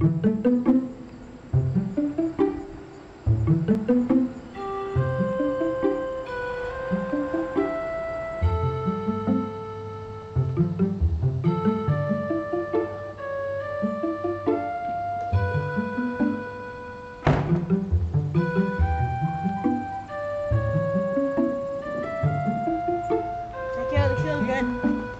Take care of the children.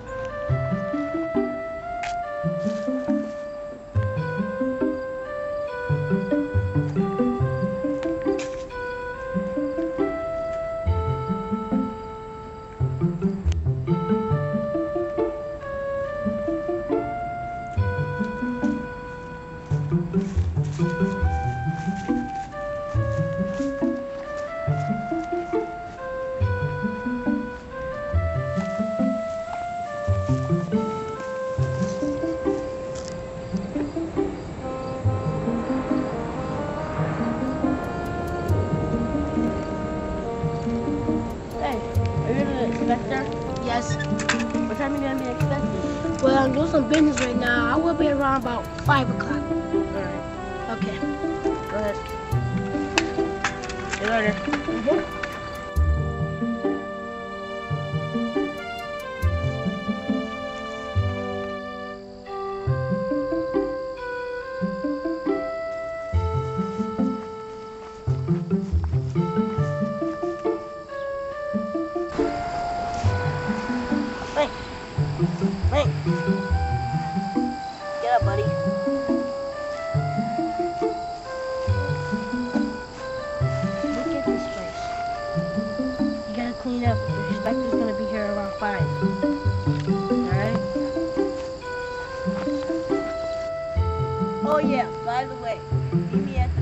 Hey, are you an inspector? Yes. What time are you gonna be expected? Well, I'm doing some business right now. I will be around about 5 o'clock. Alright, Okay. go ahead. Get order. Frank. Frank. Get up, buddy. Look at this place. You gotta clean up. The inspector's gonna be here around 5. Alright? Oh yeah, by the way, meet me at